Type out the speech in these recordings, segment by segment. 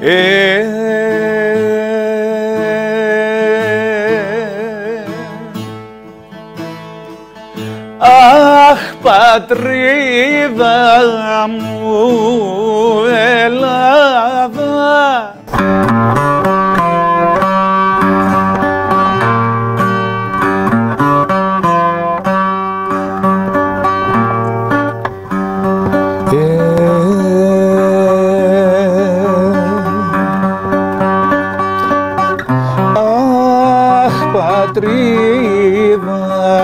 Αχ, πατρίδα μου Ελλάδα, αχ, πατρίδα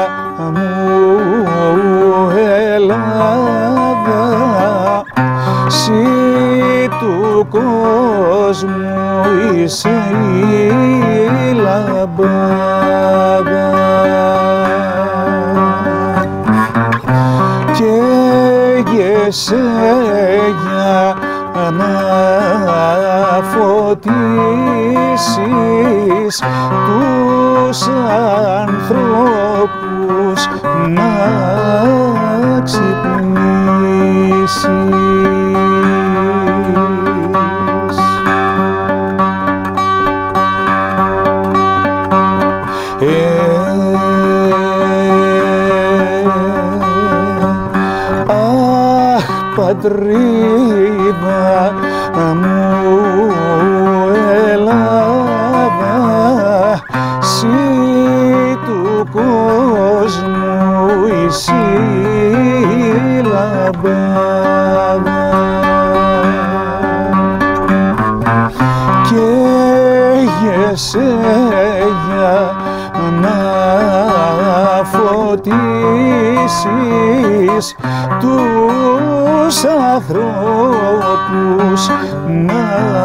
εσύ του κόσμου είσαι η λαμπάδα καίγεσαι για να φωτίσεις τους ανθρώπους να ξυπνήσεις. Αχ, πατρίδα μου Ελλάδα, εσύ του κόσμου είσαι η λαμπάδα καίγεσαι για να φωτίσεις τους ανθρώπους να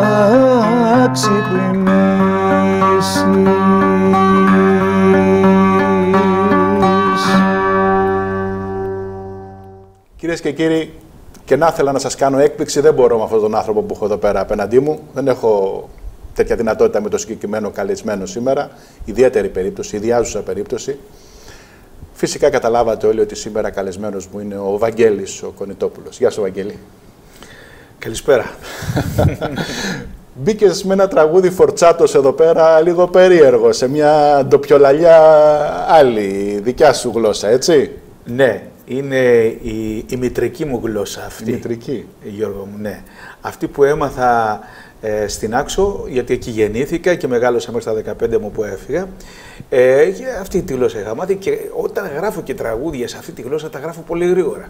ξυπνήσεις. Κυρίες και κύριοι, και να ήθελα να σας κάνω έκπληξη, δεν μπορώ με αυτόν τον άνθρωπο που έχω εδώ πέρα απέναντί μου. Δεν έχω τέτοια δυνατότητα με το συγκεκριμένο καλεσμένο σήμερα. Ιδιαίτερη περίπτωση, ιδιάζουσα περίπτωση. Φυσικά καταλάβατε όλοι ότι σήμερα καλεσμένος μου είναι ο Βαγγέλης ο Κονιτόπουλος. Γεια σου, Βαγγέλη. Καλησπέρα. Μπήκες με ένα τραγούδι φορτσάτος εδώ πέρα, λίγο περίεργο, σε μια ντοπιολαλιά άλλη, δικιά σου γλώσσα, έτσι. Ναι, είναι η μητρική μου γλώσσα αυτή. Η μητρική. Γιώργο μου, ναι. Αυτή που έμαθα στην Άξο, γιατί εκεί γεννήθηκα και μεγάλωσα μέχρι τα 15 μου που έφυγα. Και αυτή τη γλώσσα είχα μάθει και όταν γράφω και τραγούδια σε αυτή τη γλώσσα τα γράφω πολύ γρήγορα.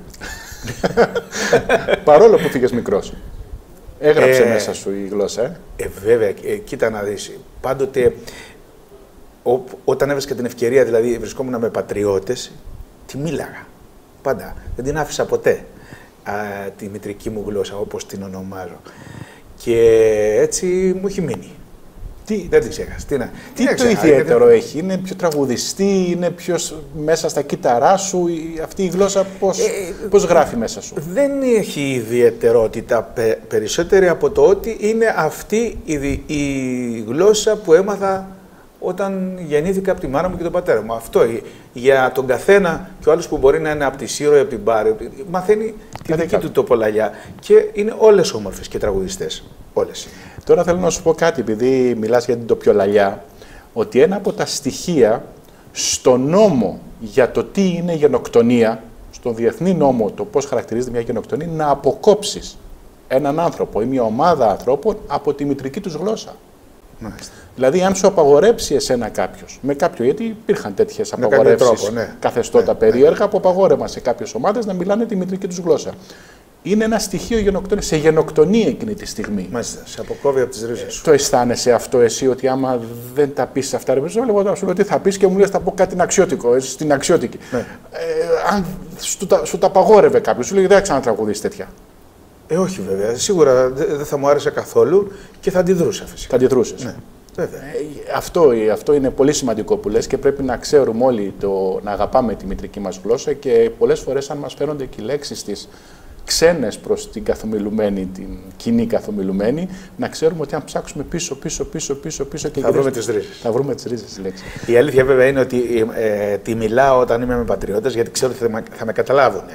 Παρόλο που φύγες μικρός. Έγραψε μέσα σου η γλώσσα, βέβαια, κοίτα να δεις. Πάντοτε, όταν έβρισκα την ευκαιρία, δηλαδή βρισκόμουν με πατριώτες, τη μίλαγα. Πάντα. Δεν την άφησα ποτέ τη μητρική μου γλώσσα, όπως την ονομάζω. Και έτσι μου έχει μείνει. Δεν την ξέχασα. Τι το ιδιαίτερο έχει, είναι πιο τραγουδιστή, είναι πιο μέσα στα κύτταρά σου, αυτή η γλώσσα πώς γράφει μέσα σου. Δεν έχει ιδιαιτερότητα περισσότερη από το ότι είναι αυτή η γλώσσα που έμαθα όταν γεννήθηκα από τη μάνα μου και τον πατέρα μου. Αυτό για τον καθένα και ο άλλος που μπορεί να είναι από τη Σύρο ή από την Πάρη, μαθαίνει τη δική του τοπολαλιά και είναι όλες όμορφες και τραγουδιστές. Όλες. Τώρα θέλω να σου πω κάτι, επειδή μιλάς για την τοπιολαλιά, ότι ένα από τα στοιχεία στο νόμο για το τι είναι γενοκτονία, στον διεθνή νόμο το πώς χαρακτηρίζεται μια γενοκτονία, είναι να αποκόψεις έναν άνθρωπο ή μια ομάδα ανθρώπων από τη μητρική τους γλώσσα. Μάλιστα. Δηλαδή, αν σου απαγορέψει εσένα κάποιος, με κάποιο, γιατί υπήρχαν τέτοιες απαγορεύσεις, καθεστώτα περίεργα που απαγόρευαν σε κάποιες ομάδες να μιλάνε τη μητρική τους γλώσσα. Είναι ένα στοιχείο γενοκτονία, σε γενοκτονία εκείνη τη στιγμή. Μάλιστα, σε αποκόβει από τις ρίζες σου. Το αισθάνεσαι αυτό εσύ, ότι άμα δεν τα πεις αυτά, ρε παιδί, εγώ θα σου λέω τι θα πεις και μου λες θα πω κάτι αξιώτικο, στην αξιώτικη. Ναι. Αν σου τα απαγόρευε κάποιος, σου λέει δεν θα ξανατραγουδείς τέτοια. Όχι βέβαια. Σίγουρα δεν θα μου άρεσε καθόλου και θα αντιδρούσα φυσικά. Θα αντιδρούσες. Ναι. Βέβαια. Αυτό είναι πολύ σημαντικό που λες και πρέπει να ξέρουμε όλοι να αγαπάμε τη μητρική μας γλώσσα και πολλές φορές αν μας φαίνονται και οι λέξεις της ξένες προς την καθομιλουμένη, την κοινή καθομιλουμένη, να ξέρουμε ότι αν ψάξουμε πίσω και θα βρούμε τις ρίζες. Θα βρούμε τις ρίζες της λέξης. Η αλήθεια βέβαια είναι ότι τη μιλάω όταν είμαι με πατριώτες, γιατί ξέρω ότι θα με καταλάβουν.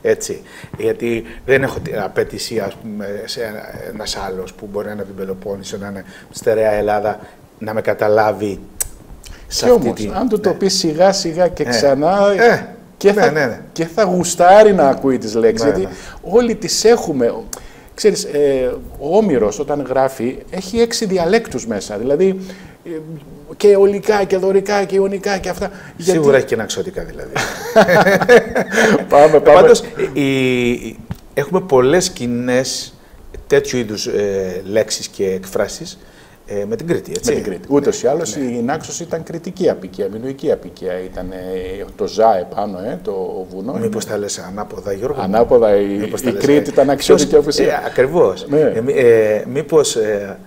Έτσι. Γιατί δεν έχω την απέτηση, ας πούμε, σε ένας άλλος που μπορεί να είναι από την Πελοπόννησο, να είναι στερεά Ελλάδα, να με καταλάβει. Και όμως, αν του το πει σιγά σιγά και ξανά, και θα γουστάρει να ακούει τις λέξεις, γιατί όλοι τις έχουμε. Ξέρεις, ο Όμηρος όταν γράφει έχει 6 διαλέκτους μέσα, δηλαδή και αεολικά και δωρικά και ιωνικά και αυτά. Σίγουρα έχει και εξωτικά δηλαδή. Πάμε. Πάντως, έχουμε πολλές κοινές τέτοιου είδους λέξεις και εκφράσεις με την Κρήτη, έτσι. Με την Κρήτη. Ούτως ή άλλως η Νάξος ήταν κρητική απικία, μινωική απικία. Ήταν το ζά επάνω, το βουνό. Μήπως τα λες ανάποδα, Γιώργο? Ανάποδα, η Κρήτη ήταν αξιωτική οφησία. Ακριβώς. Μήπως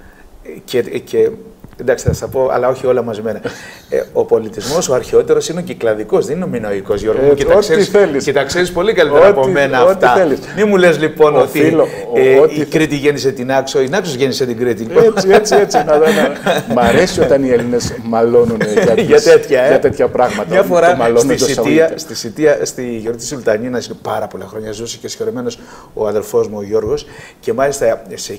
εντάξει, θα σας πω, αλλά όχι όλα μαζεμένα. Ο πολιτισμός, ο αρχαιότερος, είναι ο κυκλαδικός, δεν είναι ο μινωικός, Γιώργο μου. Και τα ξέρεις πολύ καλύτερα από μένα αυτά. Μην μου λες λοιπόν ότι η Κρήτη γέννησε την Άξο, η Νάξος γέννησε την Κρήτη. Έτσι. Μ' αρέσει όταν οι Έλληνες μαλώνουν για τέτοια πράγματα. Μια φορά στη Σιτία, στη γιορτή της Σουλτανίνας, είναι πάρα πολλά χρόνια, ζούσε και συγχωρεμένος ο αδελφός μου ο Γιώργος, και μάλιστα σε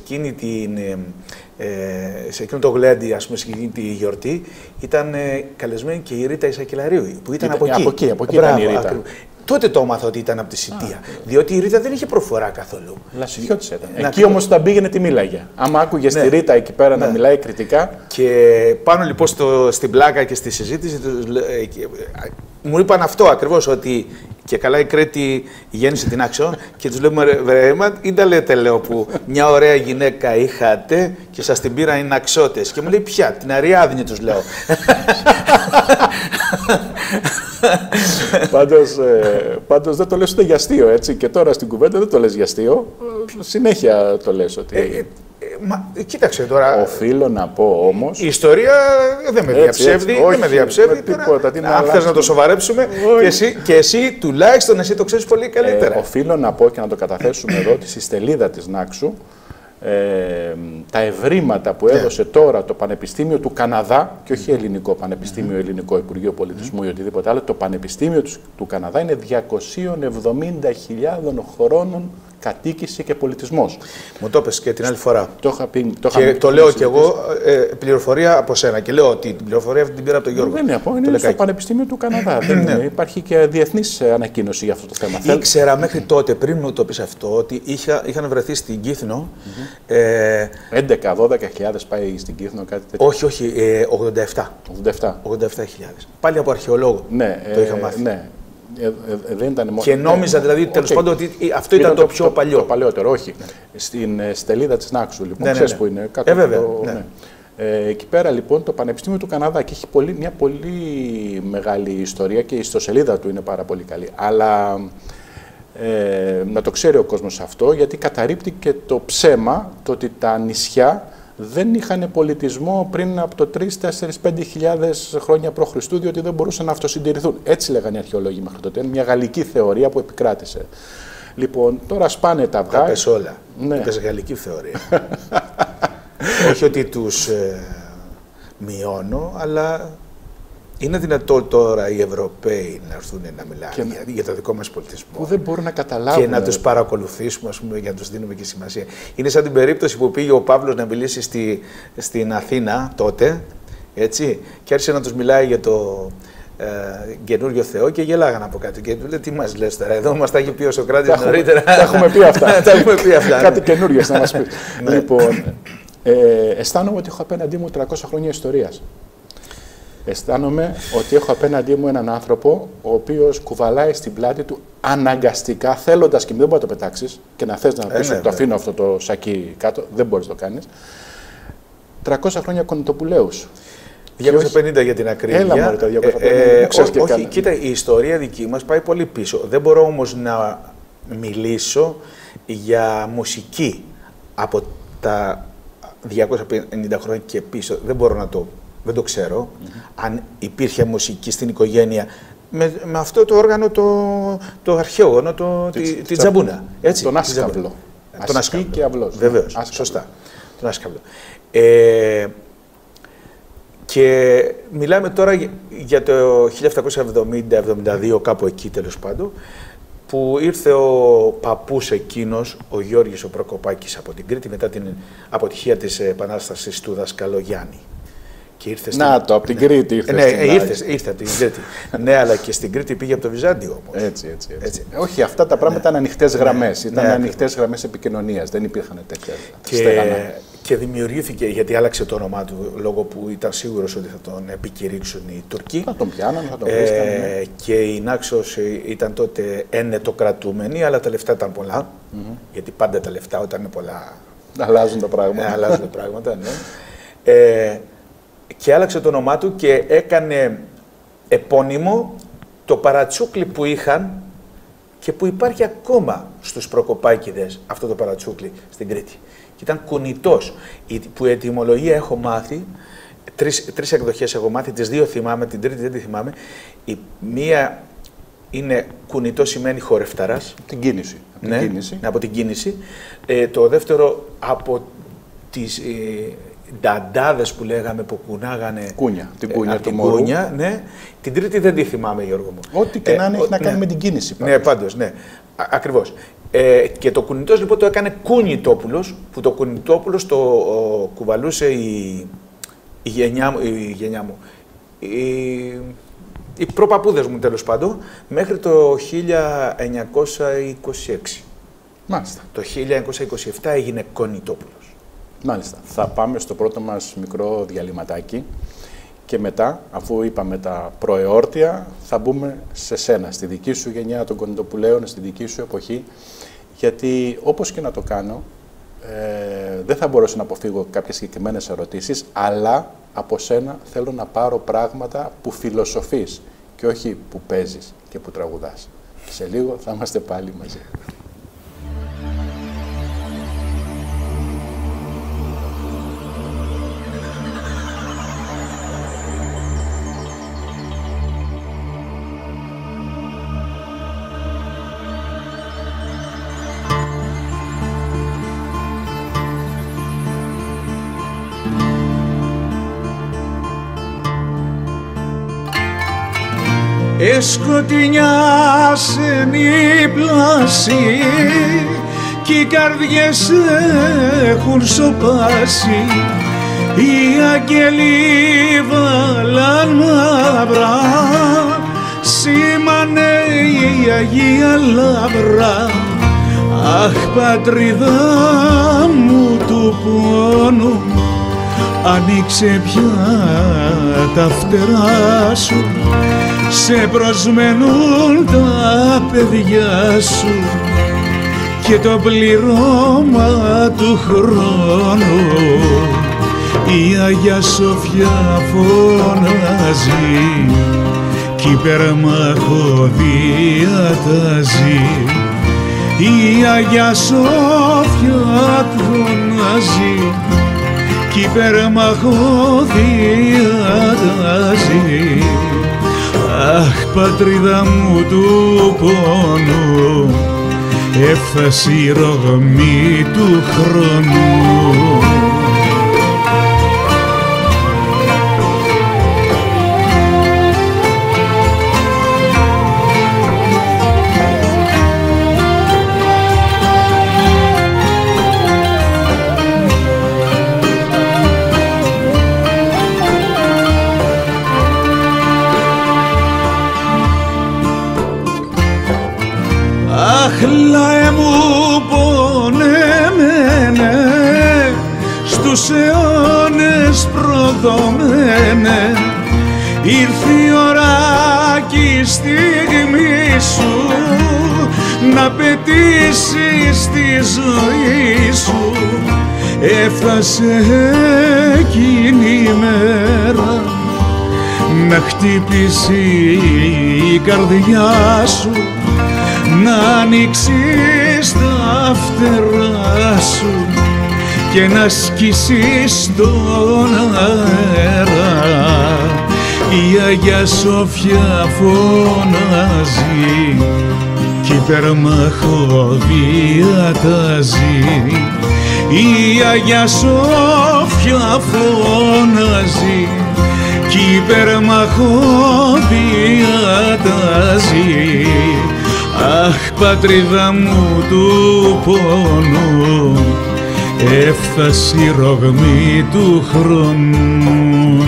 εκείνο το γλέντι, ας πούμε, σε εκείνη τη γιορτή, ήταν καλεσμένη και η Ρίτα Ισακελαρίου, που ήταν από εκεί. Από εκεί ήταν η Ρίτα. Τότε το έμαθα ότι ήταν από τη Σιτία. Διότι η Ρίτα δεν είχε προφορά καθόλου. Λασιχιώτης ήταν. Εκεί όμως όταν πήγαινε τη μίλαγε. Άμα άκουγες τη Ρίτα εκεί πέρα να μιλάει κριτικά. Και πάνω λοιπόν στην πλάκα και στη συζήτηση, μου είπαν αυτό ακριβώς, ότι και καλά η Κρήτη γέννησε την Άξο, και τους λέμε, ή τα λέτε, λέω, που μια ωραία γυναίκα είχατε και σας την πήραν οι Ναξώτες. Και μου λέει, ποια? Την Αριάδνη, τους λέω. Πάντως δεν το λες ούτε για αστείο, έτσι, και τώρα στην κουβέντα δεν το λες για αστείο, συνέχεια το λες ότι... Κοίταξε τώρα. Οφείλω να πω όμως. Η ιστορία δεν με διαψεύδει. Αν θες να το σοβαρέψουμε, και εσύ τουλάχιστον εσύ το ξέρεις πολύ καλύτερα. Οφείλω να πω και να το καταθέσουμε εδώ ότι στη στελίδα της Νάξου τα ευρήματα που έδωσε τώρα το Πανεπιστήμιο του Καναδά, και όχι ελληνικό πανεπιστήμιο, ελληνικό Υπουργείο Πολιτισμού ή οτιδήποτε άλλο, το Πανεπιστήμιο του Καναδά είναι 270.000 χρόνων κατοίκηση και πολιτισμός. Μου το είπες και την άλλη φορά. Το είχα πει. Το λέω και εγώ, πληροφορία από σένα. Και λέω ότι την πληροφορία αυτή την πήρα από τον Γιώργο. Δεν είναι στο Πανεπιστήμιο του Καναδά. Υπάρχει και διεθνής ανακοίνωση για αυτό το θέμα. Ήξερα μέχρι τότε, πριν μου το πεις αυτό, ότι είχαν βρεθεί στην Κύθνο. 11-12 χιλιάδες πάει στην Κύθνο, κάτι τέτοιο. Όχι, 87.000. Πάλι από αρχαιολόγο το είχα μάθει. Δεν ήταν μόνο. Και νόμιζα δηλαδή τέλος πάντων ότι αυτό ήταν το πιο παλιό. Το παλιότερο, όχι. Στην στελίδα της Νάξου, λοιπόν, ξέρεις που είναι κάτω. Εκεί πέρα λοιπόν το Πανεπιστήμιο του Καναδά, και έχει μια πολύ μεγάλη ιστορία και η ιστοσελίδα του είναι πάρα πολύ καλή. Αλλά να το ξέρει ο κόσμος αυτό, γιατί καταρρίπτει και το ψέμα το ότι τα νησιά δεν είχαν πολιτισμό πριν από το 3-4-5 χιλιάδες χρόνια π.Χ., διότι δεν μπορούσαν να αυτοσυντηρηθούν. Έτσι λέγανε οι αρχαιολόγοι μέχρι τότε. Είναι μια γαλλική θεωρία που επικράτησε. Λοιπόν, τώρα σπάνε τα αυγά. Τα πες όλα. Πες γαλλική θεωρία. Όχι ότι τους μειώνω, αλλά είναι δυνατό τώρα οι Ευρωπαίοι να έρθουν να μιλάνε για το δικό μας πολιτισμό. Που δεν μπορούν να καταλάβουν. Και να τους παρακολουθήσουμε, ας πούμε, για να τους δίνουμε και σημασία. Είναι σαν την περίπτωση που πήγε ο Παύλος να μιλήσει στην Αθήνα τότε, έτσι, και άρχισε να τους μιλάει για το καινούριο Θεό και γελάγανε από κάτω. Και του λέει, τι μας λες τώρα, εδώ μας τα έχει πει ο Σοκράτης νωρίτερα. Τα έχουμε πει αυτά. Τα έχουμε πει αυτά. Κάτι καινούριο να μας πει. Λοιπόν, αισθάνομαι ότι έχω απέναντί μου 300 χρόνια ιστορίας. Αισθάνομαι ότι έχω απέναντί μου έναν άνθρωπο ο οποίος κουβαλάει στην πλάτη του αναγκαστικά, θέλοντας, και δεν μπορεί να το πετάξεις και να θες να πεις ότι το αφήνω αυτό το σακί κάτω, δεν μπορείς να το κάνεις. 300 χρόνια Κονοτοπουλαίους. 250 για την ακρίβεια. Έλα μωρέ τα 250. Όχι, κοίτα, η ιστορία δική μας πάει πολύ πίσω. Δεν μπορώ όμως να μιλήσω για μουσική από τα 250 χρόνια και πίσω. Δεν το ξέρω. Αν υπήρχε μουσική στην οικογένεια με αυτό το όργανο το αρχαίο, τη τζαμπούνα. Έτσι, τον άσκαυλο. Τον άσκαυλο και αυλός. Βεβαίως, σωστά. Τον άσκαυλο. Και μιλάμε τώρα για το 1770-72, κάπου εκεί τέλος πάντων, που ήρθε ο παππούς εκείνος, ο Γιώργης ο Προκοπάκης από την Κρήτη, μετά την αποτυχία της επανάστασης του δασκαλό Γιάννη. Και ήρθε από την Κρήτη ήρθε. Ναι, ήρθε από την Κρήτη. Ναι, αλλά και στην Κρήτη πήγε από το Βυζάντιο όμως. Έτσι. Όχι, αυτά τα πράγματα ήταν ανοιχτές γραμμές. Ήταν ανοιχτές γραμμές επικοινωνίας. Δεν υπήρχαν τέτοια στεγανά. Και δημιουργήθηκε, γιατί άλλαξε το όνομά του, λόγω που ήταν σίγουρος ότι θα τον επικηρύξουν οι Τουρκοί. Θα τον πιάνανε, θα τον βρίσκανε. Και η Νάξος ήταν τότε ένετοκρατούμενη, αλλά τα λεφτά ήταν πολλά. Γιατί πάντα τα λεφτά όταν είναι πολλά... Αλλάζουν τα πράγματα. Αλλάζουν τα πράγματα, ναι. Και άλλαξε το όνομά του και έκανε επώνυμο το παρατσούκλι που είχαν και που υπάρχει ακόμα στους Προκοπάκηδες, αυτό το παρατσούκλι στην Κρήτη. Και ήταν κουνητός, που η ετυμολογία έχω μάθει, τρεις εκδοχές έχω μάθει, τις δύο θυμάμαι, την τρίτη δεν τη θυμάμαι. Η μία είναι κουνητό, σημαίνει χορευταράς. Την κίνηση. Από την κίνηση. Το δεύτερο από τις νταντάδες που λέγαμε που κουνάγανε. Κούνια. Την κούνια του μωρού. Ναι. Την τρίτη δεν τη θυμάμαι, Γιώργο μου. Ό,τι και να έχει να κάνει με την κίνηση. Πάντως. Ναι, πάντως, ναι. Ακριβώς. Και το κουνητός λοιπόν το έκανε Κουνητόπουλος, που το Κουνητόπουλος το κουβαλούσε η γενιά μου. Οι προπαπούδες μου τέλος πάντων, μέχρι το 1926. Μάλιστα. Το 1927 έγινε Κουνητόπουλος. Μάλιστα. Θα πάμε στο πρώτο μας μικρό διαλυματάκι και μετά, αφού είπαμε τα προεόρτια, θα μπούμε σε σένα, στη δική σου γενιά των Κονιτοπουλαίων, στη δική σου εποχή, γιατί όπως και να το κάνω, δεν θα μπορέσω να αποφύγω κάποιες συγκεκριμένες ερωτήσεις, αλλά από σένα θέλω να πάρω πράγματα που φιλοσοφείς και όχι που παίζεις και που τραγουδάς. Σε λίγο θα είμαστε πάλι μαζί. Σκοτεινιάσεν η πλάση κι οι καρδιές έχουν σωπάσει, οι αγγελοί βάλαν μαύρα, σήμανε η Αγία Λαύρα. Αχ, πατρίδα μου του πόνου, ανοίξε πια τα φτερά σου, σε προσμένουν τα παιδιά σου και το πληρώμα του χρόνου. Η Αγία Σοφιά φωνάζει κι υπερμαχωδία τάζει. Η Αγία Σοφιά φωνάζει κι υπερμαχωδία τάζει. Αχ, πατρίδα μου του πόνου, έφτασε η ρογμή του χρόνου. Λαέ μου πονεμένε, στους αιώνες προδομένε, ήρθε η ώρα κι η στιγμή σου να πετύσεις τη ζωή σου. Έφτασε εκείνη η μέρα να χτυπήσει η καρδιά σου, να ανοίξεις τα φτερά σου και να σκίσεις τον αέρα. Η Αγία Σοφιά φωνάζει κι υπερμαχωδία τάζει. Η Αγία Σοφιά φωνάζει κι υπερμαχωδία τάζει. Αχ, πατρίδα μου του πόνου, έφτασε η ρογμή του χρόνου.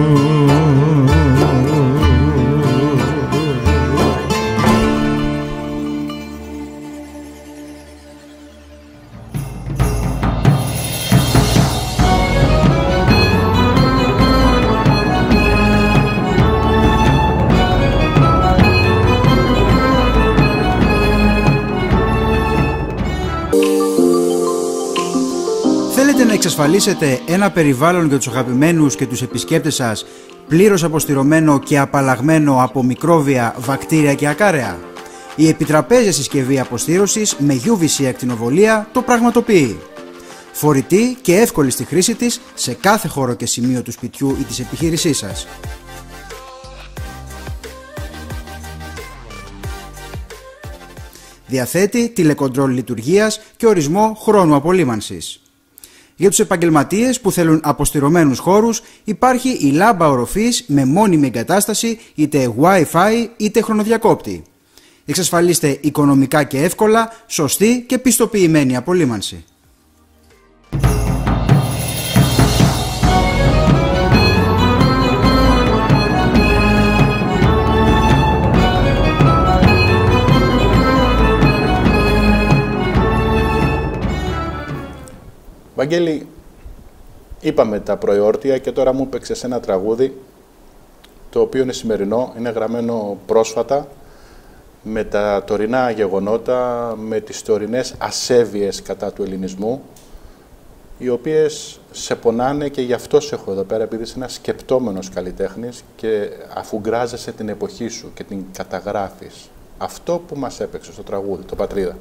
Θέλετε να εξασφαλίσετε ένα περιβάλλον για τους αγαπημένους και τους επισκέπτες σας πλήρως αποστηρωμένο και απαλλαγμένο από μικρόβια, βακτήρια και ακάρεα? Η επιτραπέζια συσκευή αποστήρωσης με UVC ακτινοβολία το πραγματοποιεί. Φορητή και εύκολη στη χρήση της σε κάθε χώρο και σημείο του σπιτιού ή της επιχείρησής σας. Διαθέτει τηλεκοντρόλ λειτουργίας και ορισμό χρόνου απολύμανσης. Για τους επαγγελματίες που θέλουν αποστηρωμένους χώρους υπάρχει η λάμπα οροφής με μόνιμη εγκατάσταση είτε Wi-Fi είτε χρονοδιακόπτη. Εξασφαλίστε οικονομικά και εύκολα σωστή και πιστοποιημένη απολύμανση. Βαγγέλη, είπαμε τα προεόρτια και τώρα μου έπαιξες ένα τραγούδι το οποίο είναι σημερινό, είναι γραμμένο πρόσφατα με τα τωρινά γεγονότα, με τις τωρινές ασέβειες κατά του ελληνισμού, οι οποίες σε πονάνε και γι' αυτό σε έχω εδώ πέρα, επειδή είσαι ένας σκεπτόμενος καλλιτέχνης και αφουγκράζεσαι την εποχή σου και την καταγράφεις. Αυτό που μας έπαιξε στο τραγούδι, το Πατρίδα,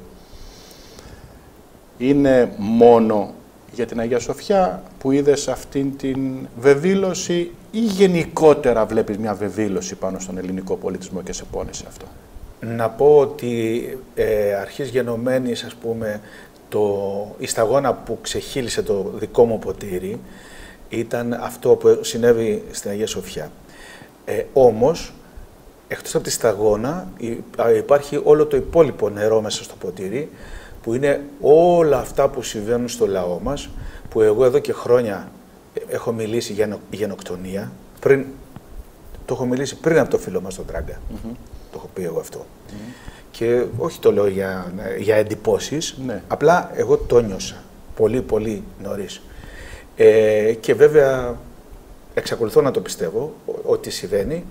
είναι μόνο για την Αγία Σοφιά που είδες αυτήν την βεβήλωση ή γενικότερα βλέπεις μια βεβήλωση πάνω στον ελληνικό πολιτισμό και σε πόνεσε αυτό? Να πω ότι αρχής γενομένης, ας πούμε, η σταγόνα που ξεχύλισε το δικό μου ποτήρι ήταν αυτό που συνέβη στην Αγία Σοφιά. Όμως, εκτός από τη σταγόνα υπάρχει όλο το υπόλοιπο νερό μέσα στο ποτήρι, που είναι όλα αυτά που συμβαίνουν στο λαό μας, που εγώ εδώ και χρόνια έχω μιλήσει για γενοκτονία. Το έχω μιλήσει πριν από το φίλο μας τον Τράγκα. Το έχω πει εγώ αυτό. Και όχι το λέω για εντυπώσεις, απλά εγώ το νιώσα πολύ πολύ νωρίς. Και βέβαια εξακολουθώ να το πιστεύω ότι συμβαίνει.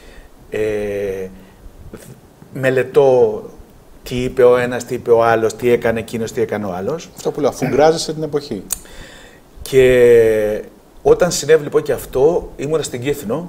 Μελετώ τι είπε ο ένας, τι είπε ο άλλος, τι έκανε εκείνος, τι έκανε ο άλλος. Αυτό που λέω, αφουγκράζεσαι την εποχή. Και όταν συνέβη λοιπόν και αυτό, ήμουνα στην Κύθνο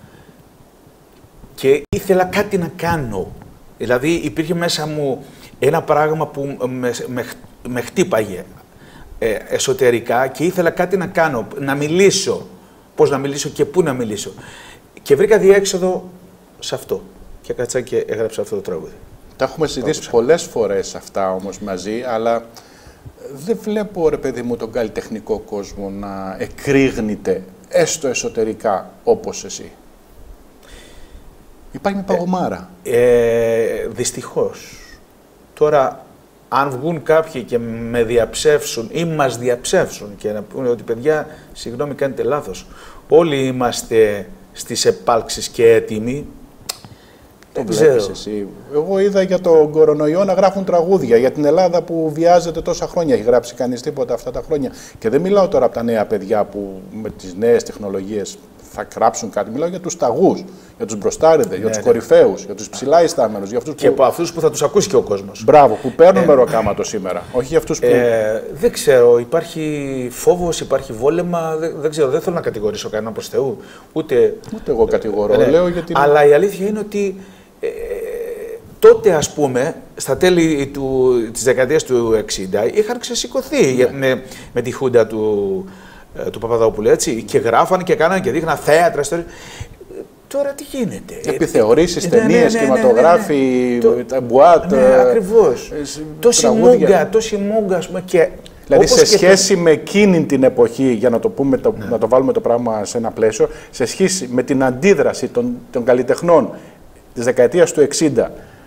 και ήθελα κάτι να κάνω. Δηλαδή υπήρχε μέσα μου ένα πράγμα που με χτύπαγε εσωτερικά και ήθελα κάτι να κάνω, να μιλήσω. Πώς να μιλήσω και πού να μιλήσω. Και βρήκα διέξοδο σε αυτό. Και κάτσα και έγραψα αυτό το τραγούδι. Τα έχουμε συζητήσει πολλές φορές αυτά όμως μαζί, αλλά δεν βλέπω, ρε παιδί μου, τον καλλιτεχνικό κόσμο να εκρήγνεται έστω εσωτερικά όπως εσύ. Υπάρχει μια παγωμάρα. Δυστυχώς. Τώρα, αν βγουν κάποιοι και με διαψεύσουν ή μας διαψεύσουν και να πούνε ότι παιδιά, συγγνώμη, κάνετε λάθος. Όλοι είμαστε στις επάλξεις και έτοιμοι. Το βλέπεις εσύ. Εγώ είδα για τον κορονοϊό να γράφουν τραγούδια για την Ελλάδα που βιάζεται τόσα χρόνια. Έχει γράψει κανείς τίποτα αυτά τα χρόνια? Και δεν μιλάω τώρα από τα νέα παιδιά που με τις νέες τεχνολογίες θα γράψουν κάτι. Μιλάω για τους ταγούς, για τους μπροστάριδες, για τους κορυφαίους, για τους ψηλά ιστάμενους. Για αυτούς και από αυτούς που θα τους ακούσει και ο κόσμος. Μπράβο, που παίρνουν μεροκάματο σήμερα. Όχι για αυτούς που. Δεν ξέρω, υπάρχει φόβος, υπάρχει βόλεμα. Δεν ξέρω, δεν θέλω να κατηγορήσω κανέναν προς Θεού. Ούτε εγώ κατηγορώ. Λέω γιατί... Αλλά η αλήθεια είναι ότι. Τότε, ας πούμε, στα τέλη της δεκαετίας του 60, είχαν ξεσηκωθεί με τη χούντα του Παπαδόπουλου, έτσι, και γράφανε και κάνανε και δείχναν θέατρα. Τώρα τι γίνεται? Επιθεωρήσεις, ταινίες, κινηματογράφοι, τα μπουάτ. Ακριβώς. Τόση μούγκα, ας πούμε, και... Δηλαδή, σε σχέση με εκείνη την εποχή, για να το πούμε, να το βάλουμε το πράγμα σε ένα πλαίσιο, σε σχέση με την αντίδραση των καλλιτεχνών της δεκαετίας του 60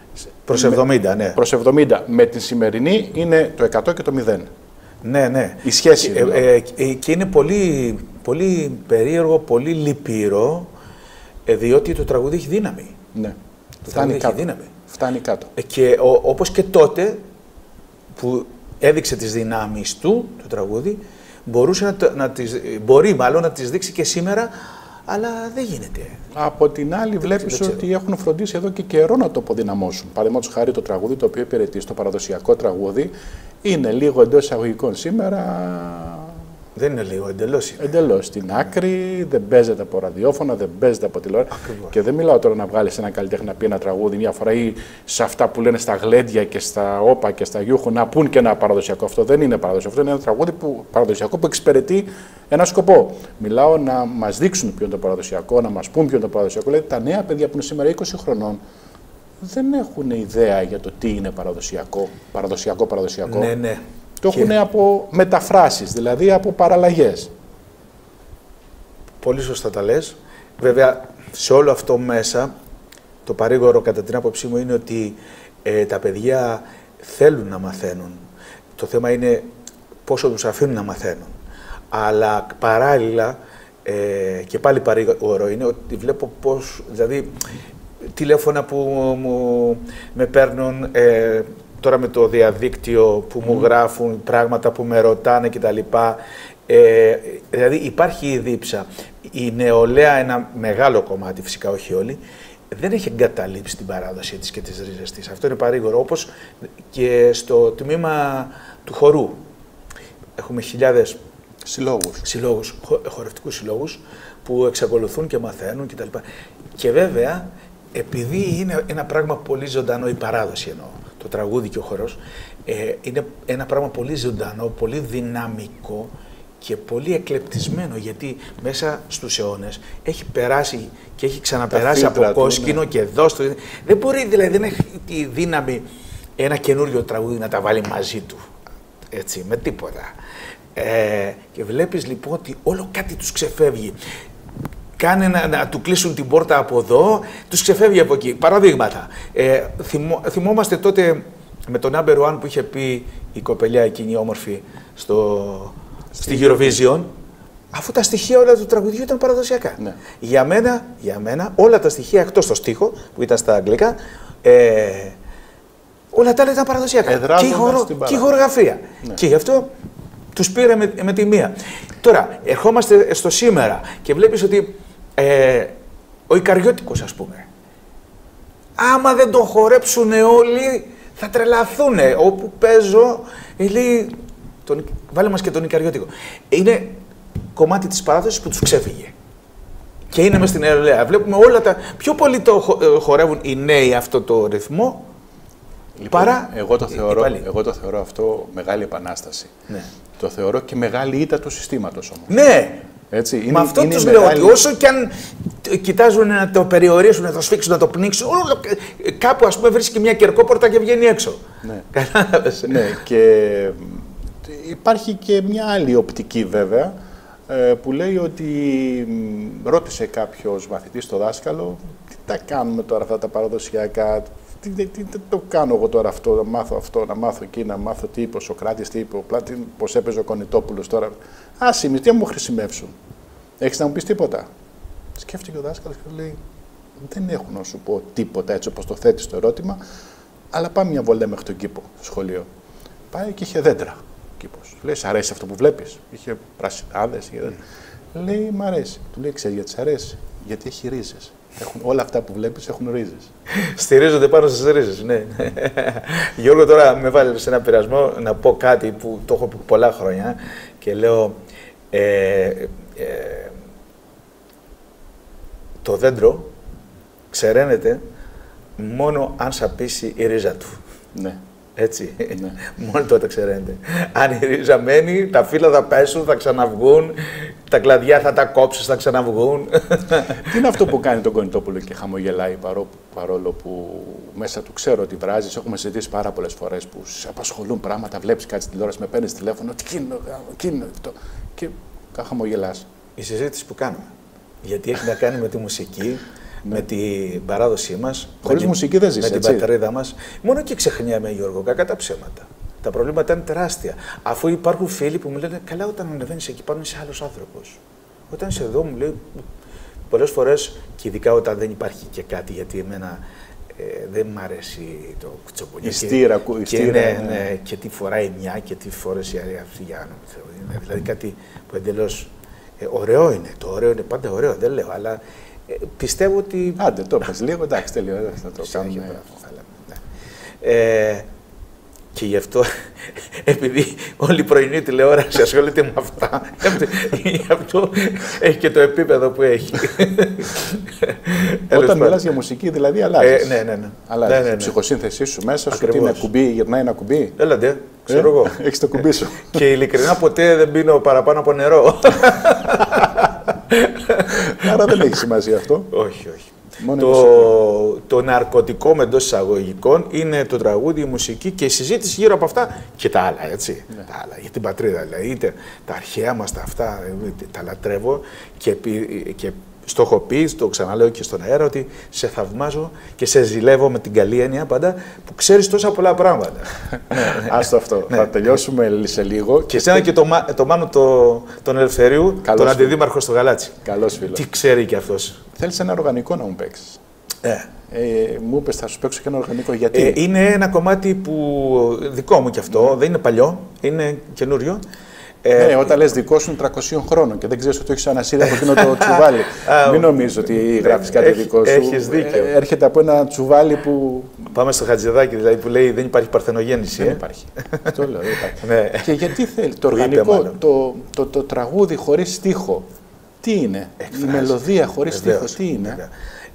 Προς 70, ναι. Προς 70. Με την σημερινή είναι το 100 και το 0. Ναι, ναι. Η σχέση. Και είναι πολύ, πολύ περίεργο, πολύ λυπηρό, διότι το τραγούδι έχει δύναμη. Ναι. Το τραγούδι έχει δύναμη. Φτάνει κάτω. Και όπως και τότε που έδειξε τις δυνάμεις του, το τραγούδι, μπορεί μάλλον να τις δείξει και σήμερα, αλλά δεν γίνεται. Από την άλλη, βλέπεις ότι έχουν φροντίσει εδώ και καιρό να το αποδυναμώσουν. Παραδείγματος χάρη το τραγούδι το οποίο υπηρετεί στο παραδοσιακό τραγούδι είναι λίγο εντός εισαγωγικών σήμερα. Δεν είναι λίγο, εντελώς. Εντελώς. Στην άκρη, δεν παίζεται από ραδιόφωνα, δεν παίζεται από τηλεόραση. Και δεν μιλάω τώρα να βγάλεις ένα καλλιτέχνη να πει ένα τραγούδι μια φορά ή σε αυτά που λένε στα γλέντια και στα όπα και στα γιούχου να πούν και ένα παραδοσιακό. Αυτό δεν είναι παραδοσιακό. Αυτό είναι ένα τραγούδι παραδοσιακό που εξυπηρετεί ένα σκοπό. Μιλάω να μας δείξουν ποιο είναι το παραδοσιακό, να μας πούν ποιο είναι το παραδοσιακό. Δηλαδή τα νέα παιδιά που είναι σήμερα 20 χρονών δεν έχουν ιδέα για το τι είναι παραδοσιακό. Ναι, ναι. Το έχουν από μεταφράσεις, δηλαδή από παραλλαγές. Πολύ σωστά τα λες. Βέβαια, σε όλο αυτό μέσα, το παρήγορο κατά την άποψή μου είναι ότι τα παιδιά θέλουν να μαθαίνουν. Το θέμα είναι πόσο τους αφήνουν να μαθαίνουν. Αλλά παράλληλα, και πάλι παρήγορο είναι ότι βλέπω πώς, δηλαδή, τηλέφωνα που με παίρνουν, τώρα με το διαδίκτυο που μου γράφουν, πράγματα που με ρωτάνε κτλ. Δηλαδή υπάρχει η δίψα. Η νεολαία, ένα μεγάλο κομμάτι, φυσικά όχι όλοι, δεν έχει εγκαταλείψει την παράδοση της και τις ρίζες της. Αυτό είναι παρήγορο, όπως και στο τμήμα του χορού. Έχουμε χιλιάδες συλλόγους, χορευτικούς συλλόγους, που εξακολουθούν και μαθαίνουν κτλ. Και βέβαια, επειδή είναι ένα πράγμα πολύ ζωντανό, η παράδοση εννοώ, το τραγούδι και ο χορός, είναι ένα πράγμα πολύ ζωντανό, πολύ δυναμικό και πολύ εκλεπτισμένο, γιατί μέσα στους αιώνες έχει περάσει και έχει ξαναπεράσει από κόσκινο και εδώ στο... Δεν μπορεί, δηλαδή, δεν έχει τη δύναμη ένα καινούριο τραγούδι να τα βάλει μαζί του, έτσι, με τίποτα. Και βλέπεις λοιπόν ότι όλο κάτι τους ξεφεύγει. Κάνε να του κλείσουν την πόρτα από εδώ, τους ξεφεύγει από εκεί. Παραδείγματα. Θυμόμαστε τότε με τον Number One που είχε πει η κοπελιά εκείνη όμορφη στη Eurovision, αφού τα στοιχεία όλα του τραγουδιού ήταν παραδοσιακά. Ναι. Για μένα όλα τα στοιχεία εκτός το στίχο που ήταν στα αγγλικά, όλα τα άλλα ήταν παραδοσιακά. Και η χορογραφία. Ναι. Και γι' αυτό τους πήρε με τη μία. Τώρα, ερχόμαστε στο σήμερα και βλέπεις ότι ο Ικαριώτικος, ας πούμε, άμα δεν τον χορέψουν όλοι, θα τρελαθούν. Όπου παίζω, λέει, βάλε μας και τον Ικαριώτικο. Είναι κομμάτι της παράδοσης που τους ξέφυγε. Και είναι μες στην νεολαία. Βλέπουμε όλα τα... Πιο πολύ το χορεύουν οι νέοι αυτό το ρυθμό, λοιπόν, παρά... Εγώ το θεωρώ αυτό μεγάλη επανάσταση. Ναι. Το θεωρώ και μεγάλη ήττα του συστήματος όμως. Ναι! Έτσι, με αυτό τους λέω ότι όσο και αν κοιτάζουν να το περιορίσουν, να το σφίξουν, να το πνίξουν, κάπου ας πούμε βρίσκει μια κερκόπορτα και βγαίνει έξω. Ναι. Κατάλαβες. Ναι, και υπάρχει και μια άλλη οπτική βέβαια που λέει ότι ρώτησε κάποιος μαθητής στο δάσκαλο τι τα κάνουμε τώρα αυτά τα παραδοσιακά, τι το κάνω εγώ τώρα αυτό, να μάθω εκεί, να μάθω τι είπε ο Σοκράτης, τι είπε ο Πλάτων, πώς έπαιζε ο Κονιτόπουλος τώρα. Άσημις, τι να μου χρησιμεύσουν. Έχεις να μου πεις τίποτα. Σκέφτηκε ο δάσκαλος και λέει, δεν έχω να σου πω τίποτα έτσι όπως το θέτεις το ερώτημα, αλλά πάμε μια βολτά μέχρι τον κήπο, στο σχολείο. Πάει και είχε δέντρα ο κήπος. Λέει, σ' αρέσει αυτό που βλέπεις. Είχε πρασινάδες. Λέει, μ' αρέσει. Του λέει, ξέρεις γιατί σ' αρέσει. Γιατί έχει ρίζες. Όλα αυτά που βλέπεις έχουν ρίζες. Στηρίζονται πάνω στις ρίζες, ναι. Γιώργο, τώρα με βάλει σε ένα πειρασμό να πω κάτι που το έχω πει πολλά χρόνια και λέω το δέντρο ξεραίνεται μόνο αν σαπίσει η ρίζα του. Ναι. Έτσι, ναι. Μόνο τότε ξεραίνεται. Αν η ρίζα μένει, τα φύλλα θα πέσουν, θα ξαναβγούν, τα κλαδιά θα τα κόψεις, θα ξαναβγούν. Τι είναι αυτό που κάνει τον Κονιτόπουλο και χαμογελάει παρόλο που μέσα του ξέρω ότι βράζεις. Έχουμε συζητήσει πάρα πολλές φορές που σε απασχολούν πράγματα, βλέπεις κάτι στην τηλεόραση, με παίρνεις τηλέφωνο, τι είναι αυτό. Και χαμογελάς. Η συζήτηση που κάνουμε. Γιατί έχει να κάνει με τη μουσική, με την παράδοσή μας. Χωρίς μουσική δεν ζεις, με την έτσι. πατρίδα μας. Μόνο και ξεχνιάμαι, Γιώργο, κακά τα ψέματα. Τα προβλήματα είναι τεράστια. Αφού υπάρχουν φίλοι που μου λένε, καλά, όταν ανεβαίνεις εκεί πάνω είσαι άλλος άνθρωπος. Όταν είσαι εδώ, μου λέει, πολλές φορές, και ειδικά όταν δεν υπάρχει και κάτι, γιατί εμένα δεν μ' αρέσει το κουτσομπολιό. Η στήρα, ναι, και τι φοράει μια και τι φόρεσε αυτή η Άννα. Δηλαδή κάτι που εντελώς ωραίο είναι. Το ωραίο είναι πάντα ωραίο, δεν λέω, αλλά πιστεύω ότι. Άντε, το πες λίγο, εντάξει, τελείω, θα το κάνουμε. Και γι' αυτό, επειδή όλη η πρωινή τηλεόραση ασχολείται με αυτά, γι' αυτό έχει και το επίπεδο που έχει. Όταν μιλάς για μουσική, δηλαδή αλλάζεις. Ναι. Αλλάζεις. Η ψυχοσύνθεσή σου μέσα σου, τι είναι κουμπί, γυρνάει ένα κουμπί. Έλατε, ξέρω εγώ. Έχεις το κουμπί σου. Και ειλικρινά ποτέ δεν πίνω παραπάνω από νερό. Άρα δεν έχει σημασία αυτό. Όχι. Μόνο το ναρκωτικό με εντός εισαγωγικών είναι το τραγούδι, η μουσική και η συζήτηση γύρω από αυτά και τα άλλα, έτσι. Ναι. Τα άλλα, για την πατρίδα, δηλαδή, είτε τα αρχαία μας τα αυτά, τα λατρεύω και στο έχω πει, το ξαναλέω και στον αέρα, ότι σε θαυμάζω και σε ζηλεύω με την καλή έννοια πάντα, που ξέρεις τόσα πολλά πράγματα. Άστο αυτό, θα τελειώσουμε σε λίγο. Και εσένα και το Μάνο τον Ελευθερίου, τον αντιδήμαρχο στο Γαλάτσι. Καλός φίλος. Τι ξέρει κι αυτός. Θέλεις ένα οργανικό να μου παίξεις. Μου είπες θα σου παίξω και ένα οργανικό, γιατί. Είναι ένα κομμάτι που δικό μου κι αυτό, δεν είναι παλιό, είναι καινούριο. Ναι, όταν λες δικό σου είναι 300 χρόνων και δεν ξέρεις ότι έχεις ανασύρει από εκείνο το τσουβάλι. Μην νομίζεις ότι γράφεις κάτι δικό σου. Έχεις δίκιο. Έρχεται από ένα τσουβάλι που. Πάμε στο Χατζηδάκι, δηλαδή που λέει δεν υπάρχει παρθενογέννηση. Δεν υπάρχει. Αυτό λέω, δεν υπάρχει. Και γιατί θέλει το οργανικό, το τραγούδι χωρίς στίχο, τι είναι. Η μελωδία χωρίς στίχο, τι είναι.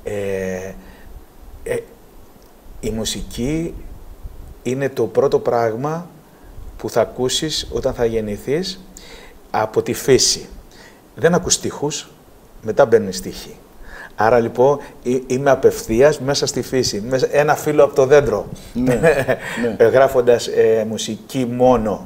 Η μουσική είναι το πρώτο πράγμα που θα ακούσεις όταν θα γεννηθείς από τη φύση. Δεν ακούς στίχους, μετά μπαίνουν στίχοι. Άρα λοιπόν είμαι απευθείας μέσα στη φύση, ένα φύλλο από το δέντρο, γράφοντας μουσική μόνο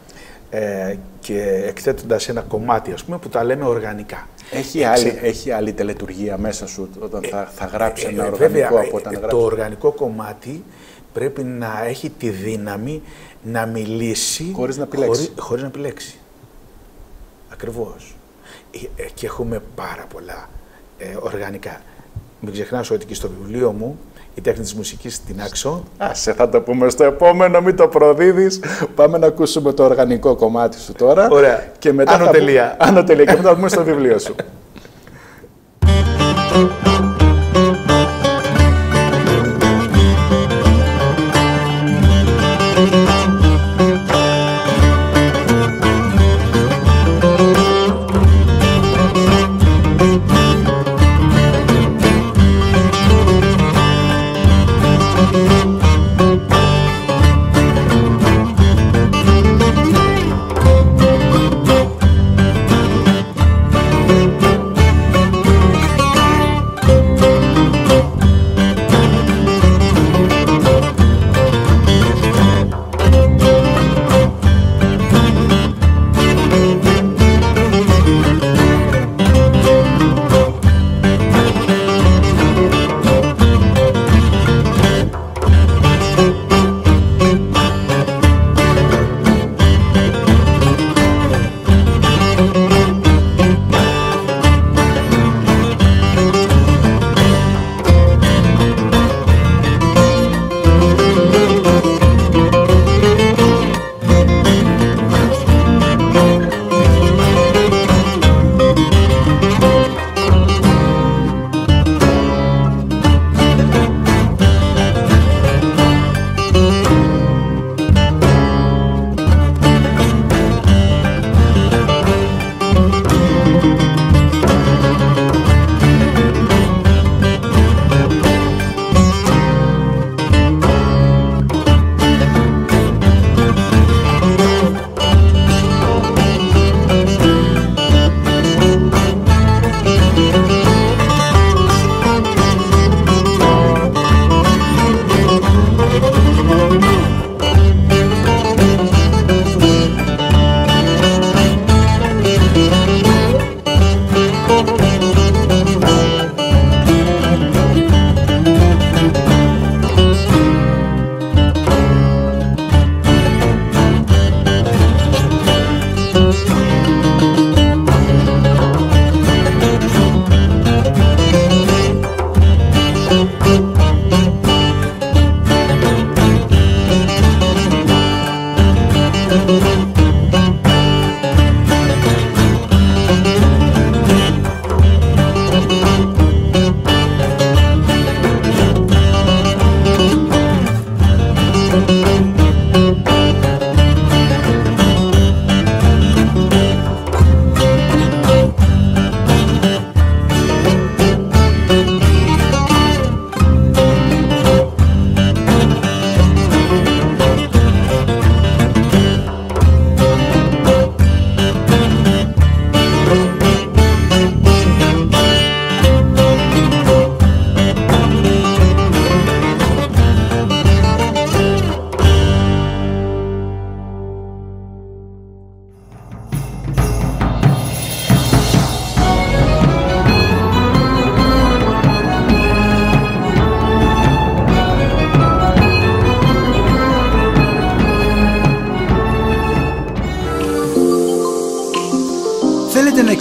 και εκθέτοντας ένα κομμάτι, ας πούμε, που τα λέμε οργανικά. Έχει άλλη τελετουργία μέσα σου όταν θα γράψεις ένα οργανικό από όταν γράψεις. Το οργανικό κομμάτι πρέπει να έχει τη δύναμη να μιλήσει χωρίς να επιλέξει. Χωρίς να επιλέξει. Ακριβώς. Και έχουμε πάρα πολλά οργανικά. Μην ξεχνάς ότι και στο βιβλίο μου η τέχνη της μουσικής στην Άξο. Θα το πούμε στο επόμενο, μην το προδίδεις. Πάμε να ακούσουμε το οργανικό κομμάτι σου τώρα. Ωραία. Και μετά Άνω τελεία. Άνω τελεία. Και μετά θα πούμε στο βιβλίο σου.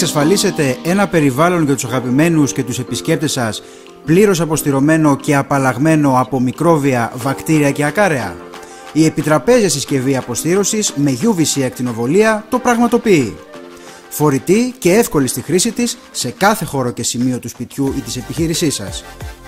εξασφαλίσετε ένα περιβάλλον για τους αγαπημένους και τους επισκέπτες σας πλήρως αποστηρωμένο και απαλλαγμένο από μικρόβια, βακτήρια και ακάρεα? Η επιτραπέζια συσκευή αποστήρωσης με UVC ακτινοβολία το πραγματοποιεί. Φορητή και εύκολη στη χρήση της σε κάθε χώρο και σημείο του σπιτιού ή της επιχείρησής σας.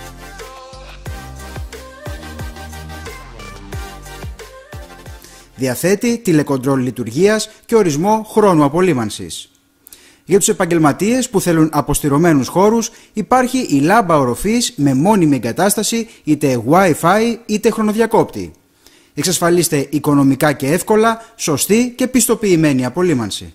Διαθέτει τηλεκοντρόλ λειτουργίας και ορισμό χρόνου απολύμανσης. Για τους επαγγελματίες που θέλουν αποστηρωμένους χώρους υπάρχει η λάμπα οροφής με μόνιμη εγκατάσταση είτε Wi-Fi είτε χρονοδιακόπτη. Εξασφαλίστε οικονομικά και εύκολα σωστή και πιστοποιημένη απολύμανση.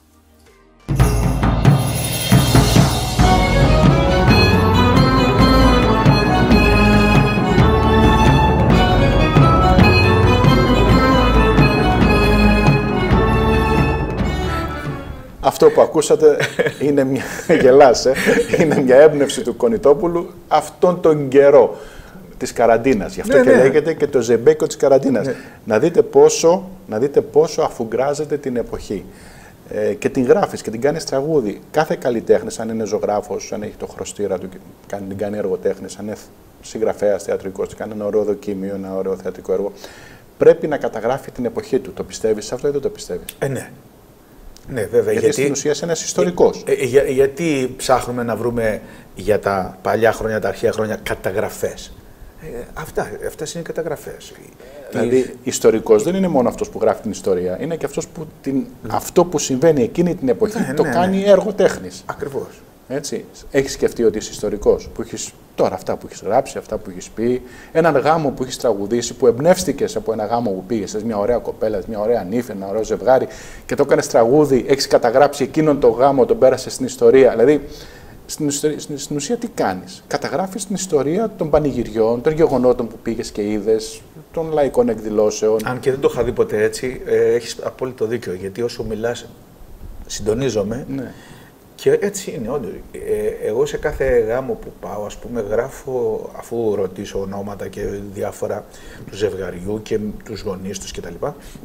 Αυτό που ακούσατε είναι μια γελάσε, είναι μια έμπνευση του Κονιτόπουλου αυτόν τον καιρό της καραντίνας. Γι' αυτό και λέγεται και το ζεμπέκο της καραντίνας. Να δείτε πόσο αφουγκράζεται την εποχή. Και την γράφεις και την κάνεις τραγούδι. Κάθε καλλιτέχνης, αν είναι ζωγράφος, αν έχει το χρωστήρα του, την κάνει εργοτέχνης, αν είναι συγγραφέας θεατρικός, κάνει ένα ωραίο δοκίμιο, ένα ωραίο θεατρικό έργο, πρέπει να καταγράφει την εποχή του. Το πιστεύεις αυτό ή δεν το πιστεύεις? Ναι. Ναι, βέβαια. Γιατί στην ουσία είσαι ένας ιστορικός. Γιατί ψάχνουμε να βρούμε για τα παλιά χρόνια, τα αρχαία χρόνια καταγραφές. Αυτές είναι οι καταγραφές. Δηλαδή, ιστορικός δεν είναι μόνο αυτός που γράφει την ιστορία, είναι και αυτός που αυτό που συμβαίνει εκείνη την εποχή το κάνει έργο τέχνης. Ακριβώς. Έτσι. Έχεις σκεφτεί ότι είσαι ιστορικός, που έχεις τώρα αυτά που έχεις γράψει, αυτά που έχεις πει, έναν γάμο που έχεις τραγουδήσει, που εμπνεύστηκες από ένα γάμο που πήγες, μια ωραία κοπέλα, μια ωραία νύφη, ένα ωραίο ζευγάρι και το έκανες τραγούδι, έχεις καταγράψει εκείνον τον γάμο, τον πέρασες στην ιστορία. Δηλαδή, στην ουσία τι κάνεις? Καταγράφεις την ιστορία των πανηγυριών, των γεγονότων που πήγες και είδες, των λαϊκών εκδηλώσεων. Αν και δεν το είχα δει ποτέ έτσι, έχεις απόλυτο δίκιο. Γιατί όσο μιλάς, συντονίζομαι. Ναι. Και έτσι είναι, όντως. Εγώ σε κάθε γάμο που πάω, ας πούμε, γράφω, αφού ρωτήσω ονόματα και διάφορα του ζευγαριού και τους γονείς τους κτλ.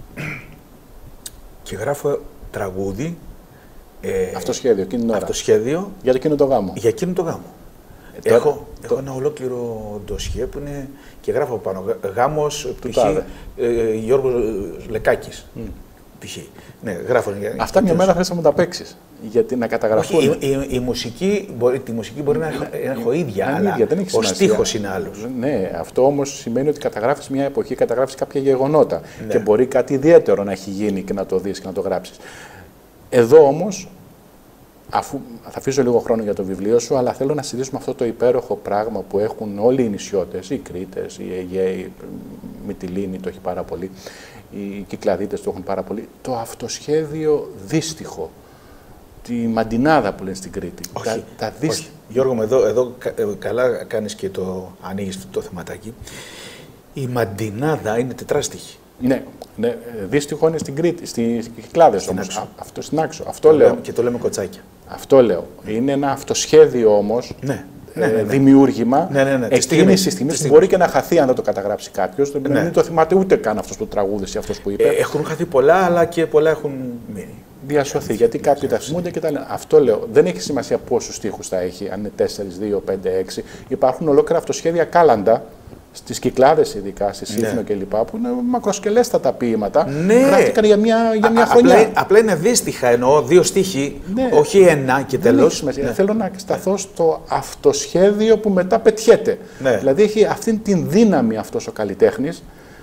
Και γράφω τραγούδι. Αυτοσχέδιο, εκείνη την ώρα. Αυτοσχέδιο. Για εκείνο το γάμο. Για εκείνο το γάμο. Έχω ένα ολόκληρο ντοσιέ που είναι και γράφω πάνω. Γάμος π.χ. Γιώργος Λεκάκης. Π.χ. Ναι, γράφω. Αυτά μια μέρα θες να μου τα παίξεις. Γιατί να καταγραφούν. Η μουσική μπορεί να έχω ίδια, αλλά ο στίχος είναι άλλος. Ναι, αυτό όμως σημαίνει ότι καταγράφεις μια εποχή, καταγράφεις κάποια γεγονότα. Ναι. Και μπορεί κάτι ιδιαίτερο να έχει γίνει και να το δεις και να το γράψεις. Εδώ όμως, αφού θα αφήσω λίγο χρόνο για το βιβλίο σου, αλλά θέλω να συζητήσουμε αυτό το υπέροχο πράγμα που έχουν όλοι οι νησιώτες, οι Κρήτες, οι Αιγαίοι, η Μυτιλήνη το έχει πάρα πολύ, οι Κυκλαδίτες το έχουν πάρα πολύ, το αυτοσχέδιο δύστιχο. Τη μαντινάδα που λένε στην Κρήτη. Όχι. Γιώργο μου, εδώ καλά κάνεις και το ανοίγεις το θεματάκι. Η μαντινάδα είναι τετράστιχη. Ναι, δύστιχο είναι στην Κρήτη, στις Κυκλάδες όμως. Αυτό στην Άξο. Αυτό λέω. Και το λέμε κοτσάκια. Αυτό λέω. Είναι ένα αυτοσχέδιο όμως. Ναι. Δημιούργημα. Εκείνη τη στιγμή μπορεί και να χαθεί αν δεν το καταγράψει κάποιος. Δεν το θυμάται ούτε καν αυτός που τραγούδησε, αυτός που είπε. Έχουν χαθεί πολλά, αλλά και πολλά έχουν μείνει. Διασωθεί. Γιατί κάποιοι τα θυμούνται και τα λένε. Αυτό λέω. Δεν έχει σημασία πόσους στίχους θα έχει, αν είναι 4, 2, 5, 6. Υπάρχουν ολόκληρα αυτοσχέδια κάλαντα, στις Κυκλάδες ειδικά, στη Σύφνο κλπ. Που είναι μακροσκελέστατα ποίηματα. Ναι. Γράφτηκαν για μια χρονιά. Απλά είναι δύστιχα, εννοώ 2 στίχοι, όχι 1 και τέλος. Θέλω να σταθώ στο αυτοσχέδιο που μετά πετιέται. Ναι. Δηλαδή έχει αυτήν την δύναμη αυτός ο καλλιτέχνης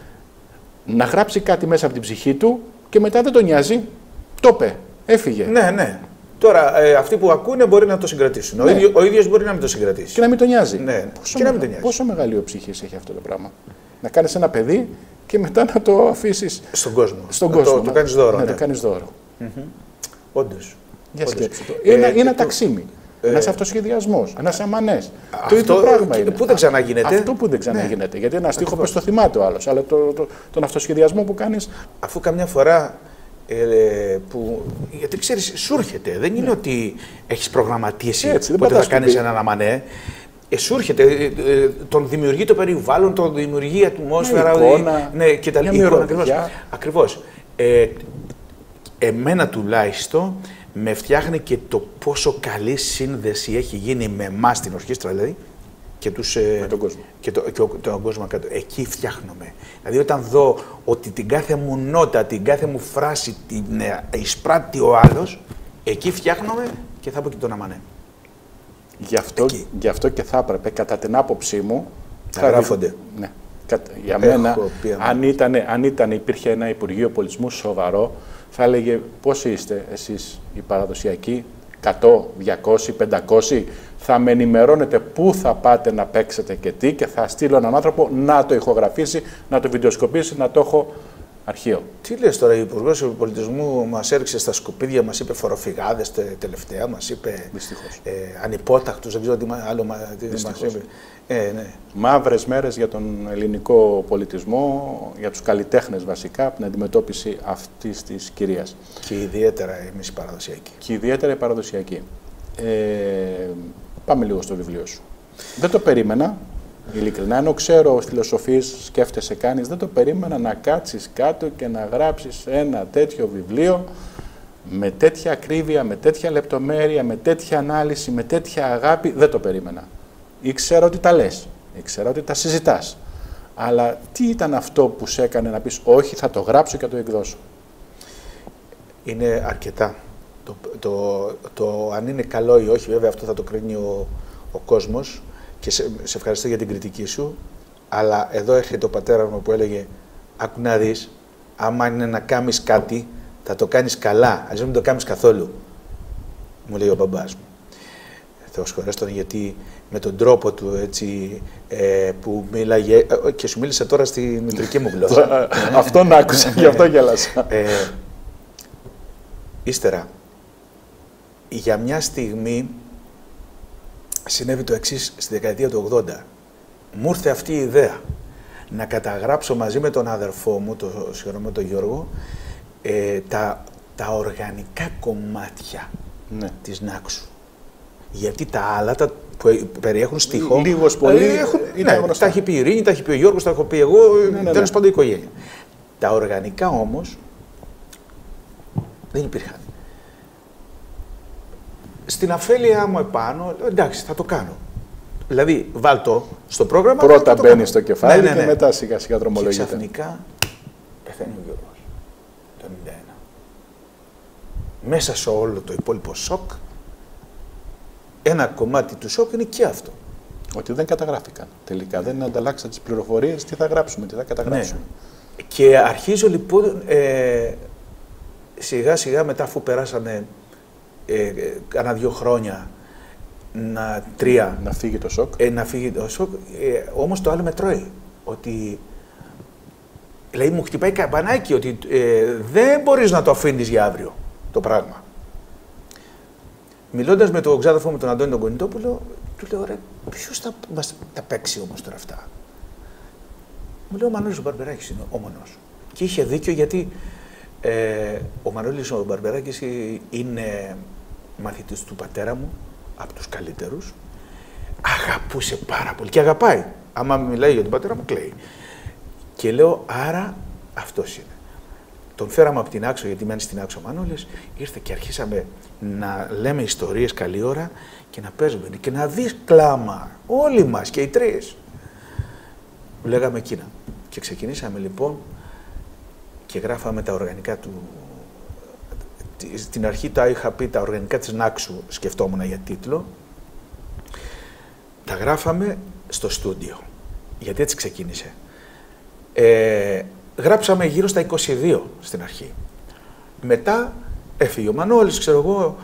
να γράψει κάτι μέσα από την ψυχή του και μετά δεν τον νοιάζει. Το είπε, έφυγε. Ναι. Τώρα, αυτοί που ακούνε μπορεί να το συγκρατήσουν. Ναι. Ο ίδιος μπορεί να μην το συγκρατήσει. Και να μην τον νοιάζει. Ναι. Πόσο μεγαλειοψυχή έχει αυτό το πράγμα? Να κάνεις ένα παιδί και μετά να το αφήσεις στον κόσμο. Το κάνεις δώρο. Ναι, το κάνεις δώρο. Όντως. Είναι ένα ταξίμι. Ένας αυτοσχεδιασμός, ένας αμανές. Το ίδιο πράγμα είναι. Πού δεν ξαναγίνεται. Αυτό που δεν ξαναγίνεται. Γιατί ένα στίχο πες το θυμάται ο άλλος. Αλλά τον αυτοσχεδιασμό που κάνεις. Αφού καμιά φορά. Γιατί ξέρεις, σου έρχεται. Δεν είναι ότι έχεις προγραμματίσει πότε θα κάνεις έναν αμανέ. Σου έρχεται, τον δημιουργεί το περιβάλλον, τον δημιουργεί η ατμόσφαιρα. Και τα λοιπά. Ακριβώς. Εμένα τουλάχιστον με φτιάχνει και το πόσο καλή σύνδεση έχει γίνει με εμάς την ορχήστρα, δηλαδή, και με τον κόσμο. Και τον κόσμο κάτω. Εκεί φτιάχνομαι. Δηλαδή, όταν δω ότι την κάθε μου νότα, την κάθε μου φράση την εισπράττει ο άλλος, εκεί φτιάχνομαι και θα πω και τον αμανέ. Γι' αυτό και θα έπρεπε, κατά την άποψή μου, θα γράφονται. Ναι. Για μένα, αν υπήρχε ένα Υπουργείο Πολιτισμού σοβαρό, θα έλεγε πώς είστε εσείς οι παραδοσιακοί, 100, 200, 500, θα με ενημερώνετε πού θα πάτε να παίξετε και τι, και θα στείλω έναν άνθρωπο να το ηχογραφήσει, να το βιντεοσκοπήσει, να το έχω αρχείο. Τι λες τώρα, ο Υπουργός Πολιτισμού μας έριξε στα σκουπίδια, μας είπε φοροφυγάδες τελευταία, μας είπε ανυπότακτους, δεν ξέρω τι άλλο μας είπε. Ναι. Μαύρες μέρες για τον ελληνικό πολιτισμό, για τους καλλιτέχνες βασικά, από την αντιμετώπιση αυτής της κυρίας. Και ιδιαίτερα εμείς οι παραδοσιακοί. Και ιδιαίτερα οι παραδοσιακοί. Πάμε λίγο στο βιβλίο σου. Δεν το περίμενα, ειλικρινά, ενώ ξέρω φιλοσοφίες, σκέφτεσαι, κάνεις, δεν το περίμενα να κάτσεις κάτω και να γράψεις ένα τέτοιο βιβλίο με τέτοια ακρίβεια, με τέτοια λεπτομέρεια, με τέτοια ανάλυση, με τέτοια αγάπη. Δεν το περίμενα. Ήξερα ότι τα λες, ήξερα ότι τα συζητάς. Αλλά τι ήταν αυτό που σε έκανε να πεις όχι, θα το γράψω και θα το εκδώσω? Είναι αρκετά. Το αν είναι καλό ή όχι, βέβαια, αυτό θα το κρίνει ο κόσμος, και σε ευχαριστώ για την κριτική σου, αλλά εδώ έρχεται ο πατέρας μου που έλεγε «Άκου να δεις, άμα είναι να κάνεις κάτι, θα το κάνεις καλά, αλλιώς μην το κάνεις καθόλου», μου λέει ο μπαμπάς μου. Θεός χωρές τον, γιατί με τον τρόπο του έτσι, που μίλαγε, και σου μίλησε τώρα στη μητρική μου γλώσσα. Αυτόν άκουσα, γι' αυτό γέλασα. Ύστερα, για μια στιγμή συνέβη το εξής στη δεκαετία του 80. Μου ήρθε αυτή η ιδέα να καταγράψω μαζί με τον αδερφό μου, τον Γιώργο, τα οργανικά κομμάτια της Νάξου. Γιατί τα άλλα που περιέχουν στίχο. Λίγος πολύ. Τα έχει πει η Ειρήνη, τα έχει πει ο Γιώργος, τα έχω πει εγώ, τέλος πάντων η οικογένεια. Τα οργανικά όμως δεν υπήρχαν. Στην αφέλεια μου επάνω, εντάξει, θα το κάνω. Δηλαδή, βάλτο στο πρόγραμμα. Πρώτα μπαίνει στο κεφάλι και μετά σιγά σιγά δρομολογείται. Και ξαφνικά πεθαίνει ο Γιώργος το 1991. Μέσα σε όλο το υπόλοιπο σοκ, ένα κομμάτι του σοκ είναι και αυτό. Ότι δεν καταγράφηκαν. Τελικά δεν ανταλλάξαν τις πληροφορίες, τι θα γράψουμε, τι θα καταγράψουμε. Ναι. Και αρχίζω λοιπόν σιγά σιγά μετά, αφού περάσανε κάνα 2 χρόνια, 3. Να φύγει το σοκ. Να φύγει το σοκ. Όμως το άλλο με τρώει. Ότι. Δηλαδή μου χτυπάει καμπανάκι ότι δεν μπορείς να το αφήνεις για αύριο το πράγμα. Μιλώντας με τον ξάδερφό μου, τον Αντώνη τον Κονιτόπουλο, του λέω: ρε, ποιος θα μας τα παίξει όμως τώρα αυτά? Μου λέει: ο Μανώλης ο Μπαρμπεράκης είναι ο μόνος. Και είχε δίκιο, γιατί ο Μανώλης ο Μπαρμπεράκης είναι μαθητής του πατέρα μου, από τους καλύτερους. Αγαπούσε πάρα πολύ και αγαπάει. Άμα μιλάει για τον πατέρα μου, κλαίει. Και λέω: άρα αυτός είναι. Τον φέραμε από την Άξο, γιατί μένει στην Άξο ο Μανώλης, ήρθε και αρχίσαμε να λέμε ιστορίες καλή ώρα και να παίζουμε και να δεις κλάμα, όλοι μας και οι 3. Λέγαμε εκείνα. Και ξεκινήσαμε λοιπόν και γράφαμε τα οργανικά του. Στην αρχή τα είχα πει, τα οργανικά της Νάξου, σκεφτόμουν για τίτλο. Τα γράφαμε στο στούντιο, γιατί έτσι ξεκίνησε. Γράψαμε γύρω στα 22 στην αρχή. Μετά έφυγε ο Μανώλης, ξέρω εγώ,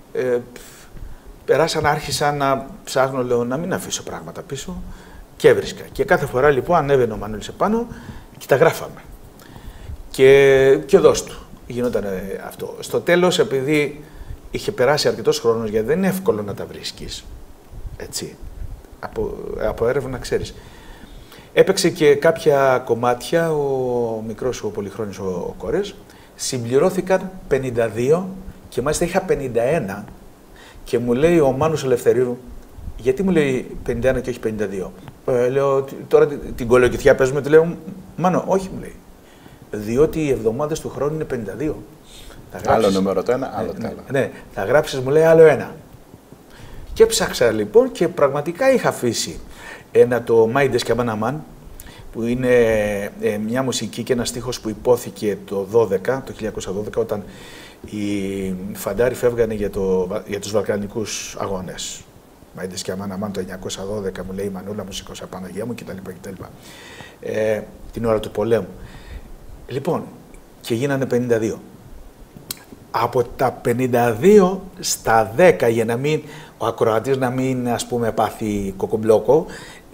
άρχισα να ψάχνω, λέω, να μην αφήσω πράγματα πίσω, και έβρισκα. Και κάθε φορά λοιπόν ανέβαινε ο Μανώλης επάνω και τα γράφαμε. Και δώσ' του. Γινόταν αυτό. Στο τέλος, επειδή είχε περάσει αρκετός χρόνος, γιατί δεν είναι εύκολο να τα βρίσκεις, έτσι, από έρευνα ξέρεις. Έπαιξε και κάποια κομμάτια, ο μικρός ο Πολυχρόνης ο Κορές, συμπληρώθηκαν 52 και μάλιστα είχα 51 και μου λέει ο Μάνος Ελευθερίου, γιατί μου λέει 51 και όχι 52. Λέω, τώρα την κολοκυθιά παίζουμε, του λέω, Μάνο, όχι, μου λέει, διότι οι εβδομάδες του χρόνου είναι 52. Άλλο νούμερο το ένα, άλλο το άλλο. Ναι, θα γράψεις, μου λέει, άλλο ένα. Και ψάξα λοιπόν και πραγματικά είχα αφήσει το Μάιντες και Αμάναμαν, που είναι μια μουσική και ένα στίχος που υπόθηκε το 1912, όταν οι Φαντάροι φεύγανε για τους Βαλκανικούς αγώνες. Μάιντες και Αμάναμαν το 1912, μου λέει η Μανούλα μου, σήκωσα Παναγία μου κτλ. Την ώρα του πολέμου. Λοιπόν, και γίνανε 52. Από τα 52 στα 10, για να μην, ο ακροατής να μην, ας πούμε, πάθει κοκομπλόκο,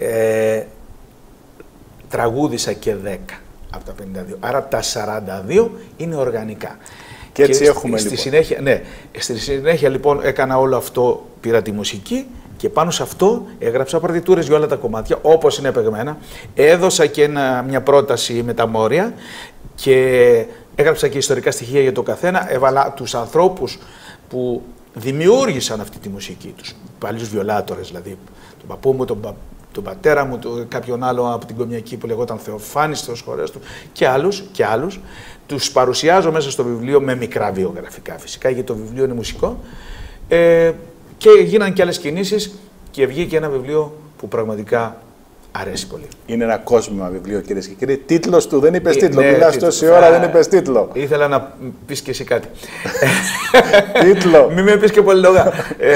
τραγούδισα και 10 από τα 52. Άρα τα 42 είναι οργανικά. Και έτσι έχουμε στη λοιπόν. Συνέχεια, ναι, στη συνέχεια λοιπόν έκανα όλο αυτό, πήρα τη μουσική και πάνω σε αυτό έγραψα παρτιτούρες για όλα τα κομμάτια, όπως είναι παιγμένα. Έδωσα και μια πρόταση με τα μόρια και έγραψα και ιστορικά στοιχεία για το καθένα. Έβαλα τους ανθρώπους που δημιούργησαν αυτή τη μουσική, τους παλιούς βιολάτορες, δηλαδή τον παππού μου, τον πατέρα μου, κάποιον άλλο από την Κομιακή που λεγόταν Θεοφάνης, Θεός χωρές του, και άλλους. Τους παρουσιάζω μέσα στο βιβλίο με μικρά βιογραφικά φυσικά, γιατί το βιβλίο είναι μουσικό. Και γίνανε και άλλες κινήσεις και βγήκε ένα βιβλίο που πραγματικά αρέσει πολύ. Είναι ένα κόσμημα βιβλίο, κυρίες και κύριοι. Τίτλος του, δεν είπες τίτλο. Μιλάς τόση ώρα, δεν είπες τίτλο. Ήθελα να πεις και εσύ κάτι. Τίτλο. Μην με πεις και πολύ λόγα.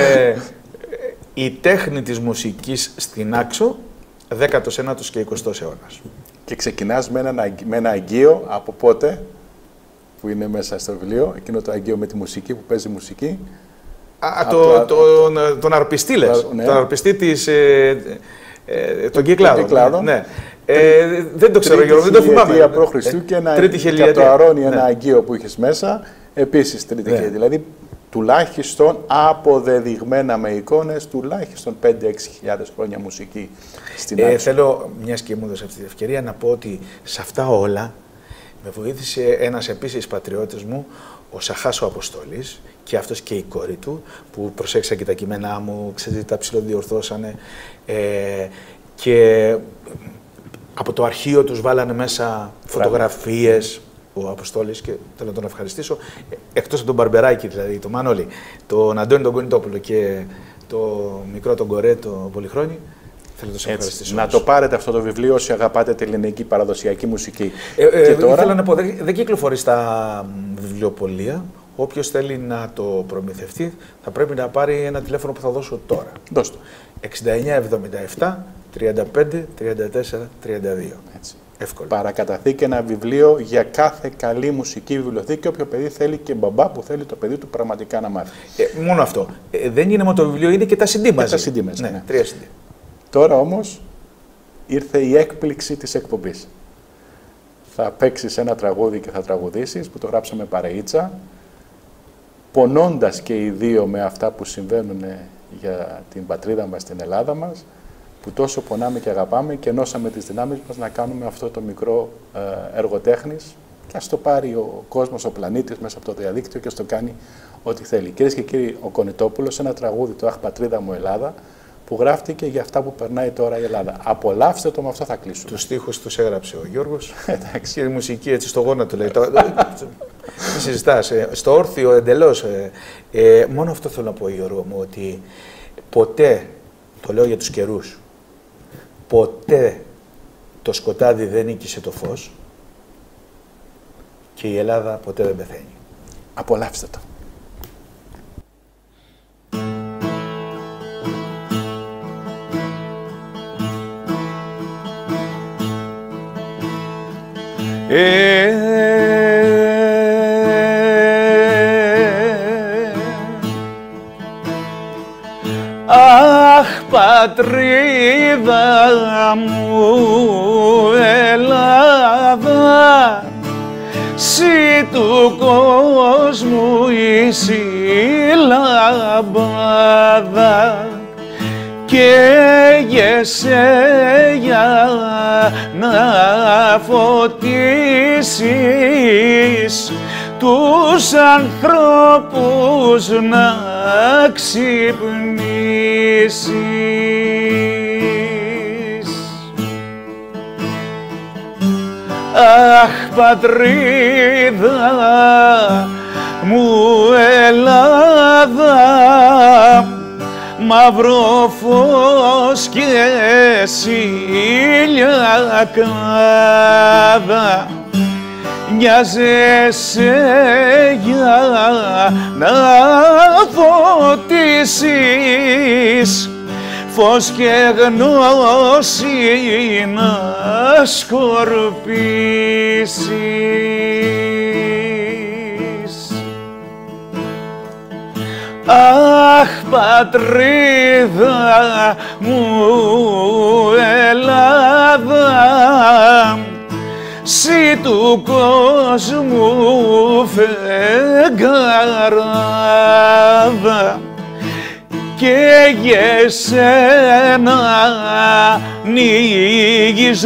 Η τέχνη της μουσικής στην Άξο, 19ος και 20ος αιώνας. Και ξεκινάς με ένα αγγείο, από πότε, που είναι μέσα στο βιβλίο, εκείνο το αγγείο με τη μουσική, που παίζει μουσική. Τον αρπιστή λες, ναι. τον αρπιστή των Κυκλάδων. Ναι. Δεν το ξέρω, Γιώργο, δεν το θυμάμαι. Π.Χ. και χιλιετία. από το Αρώνι ένα αγγείο που είχες μέσα, επίσης τρίτη χιλιετία. Δηλαδή, τουλάχιστον αποδεδειγμένα με εικόνες, τουλάχιστον 5-6 χιλιάδες χρόνια μουσική στην Άξο. Θέλω, μιας και μου έδωσε αυτή την ευκαιρία, να πω ότι σε αυτά όλα με βοήθησε ένας επίσης πατριώτης μου, ο Σαχάς ο Αποστόλης, και αυτός και η κόρη του, που προσέξαν και τα κείμενά μου, ξέρετε, τα ψιλοδιορθώσανε, και από το αρχείο τους βάλανε μέσα φωτογραφίες, ο Αποστόλης, και θέλω να τον ευχαριστήσω, εκτός από τον Μπαρμπεράκη, δηλαδή τον Μανώλη, τον Αντώνη τον Κονιτόπουλο και το μικρό τον Κορέ, τον Πολυχρόνη, θέλω να τον ευχαριστήσω. Να το πάρετε αυτό το βιβλίο όσοι αγαπάτε την ελληνική παραδοσιακή μουσική. Και τώρα... Ήθελα να πω, δεν κυκλοφορεί στα βιβλιοπωλεία. Όποιος θέλει να το προμηθευτεί, θα πρέπει να πάρει ένα τηλέφωνο που θα δώσω τώρα. Δώσ' το. 6977 35 34 32. Έτσι. Εύκολο. Παρακαταθήκη ένα βιβλίο για κάθε καλή μουσική βιβλιοθήκη. Όποιο παιδί θέλει και μπαμπά που θέλει το παιδί του πραγματικά να μάθει. Μόνο αυτό. Δεν είναι μόνο το βιβλίο, είναι και τα CD μαζί. Και τα CD μαζί. Ναι, 3 CD. Τώρα όμως ήρθε η έκπληξη της εκπομπής. Θα παίξεις ένα τραγούδι και θα τραγουδήσεις, που το γράψαμε παρεΐτσα, πονώντας και οι δύο με αυτά που συμβαίνουν για την πατρίδα μας, την Ελλάδα μας, που τόσο πονάμε και αγαπάμε, και ενώσαμε τις δυνάμεις μας να κάνουμε αυτό το μικρό έργο τέχνης, και ας το πάρει ο κόσμος, ο πλανήτης, μέσα από το διαδίκτυο, και ας το κάνει ό,τι θέλει. Κυρίες και κύριοι, ο Κονιτόπουλος, ένα τραγούδι, το «Αχ, πατρίδα μου Ελλάδα», που γράφτηκε για αυτά που περνάει τώρα η Ελλάδα. Απολαύστε το, με αυτό θα κλείσουμε. Τους στίχους τους έγραψε ο Γιώργος. Και η μουσική έτσι στο γόνατο λέει. Μην συζητάς. Στο όρθιο εντελώς. Μόνο αυτό θέλω να πω, Γιώργο μου, ότι ποτέ, το λέω για τους καιρούς, ποτέ το σκοτάδι δεν νίκησε το φως και η Ελλάδα ποτέ δεν πεθαίνει. Απολαύστε το. Αχ, πατρίδα μου Ελλάδα, συ του κόσμου η λαμπάδα, καίγεσαι για να φωτίσεις τους ανθρώπους να ξυπνήσεις. Αχ, πατρίδα μου Ελλάδα, μαύρο φως και σιλιακάδα, νοιάζεσαι για να φωτίσεις, φως και γνώση να σκορπίσεις. Αχ, πατρίδα μου Ελλάδα, σύ του κόσμου φεγγαράδα, και για σένα ανοίγεις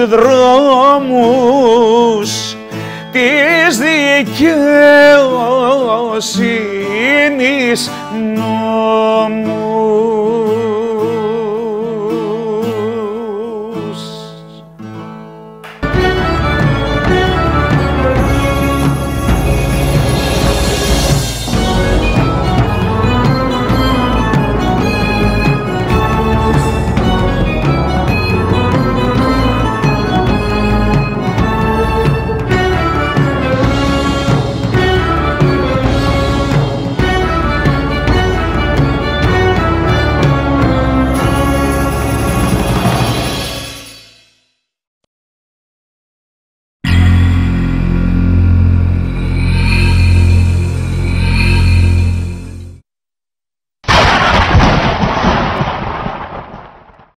δρόμους της δικαιοσύνης νόμου.